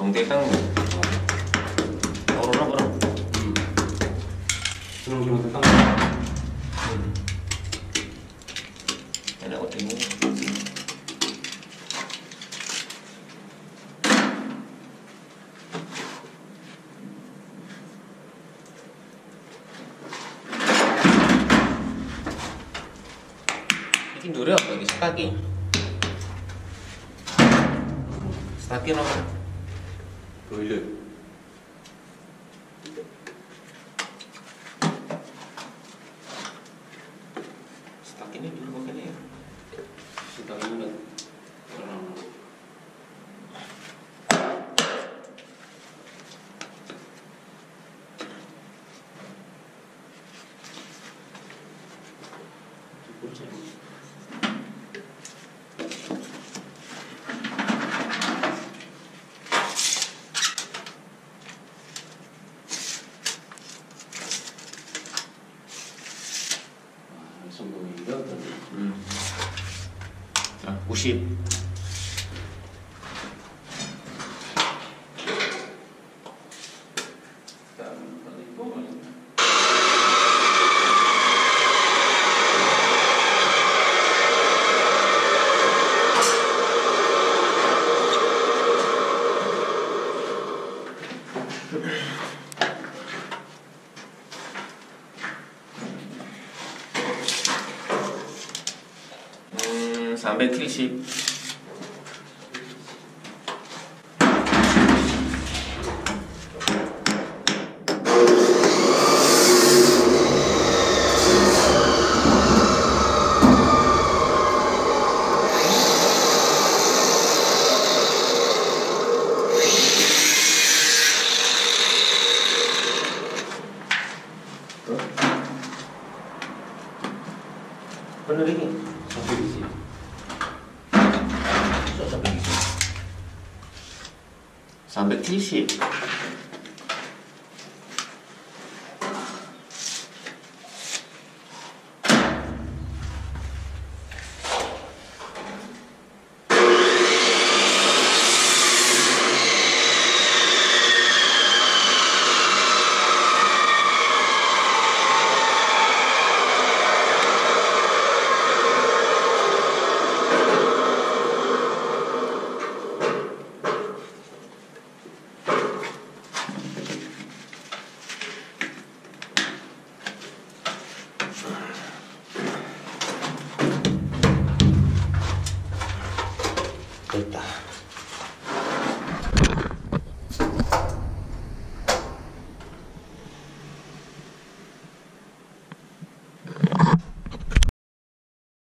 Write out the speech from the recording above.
동대강 orang-orang Senang tentang ada OTW ini dure apa lagi staki apa toilet. stak ini dulu pakai ya Sudah ingat orang langsung meninggal tadi. Nah, usip Dan paling bawah. sampai 70 bener ini Sampai di sini. sampai 70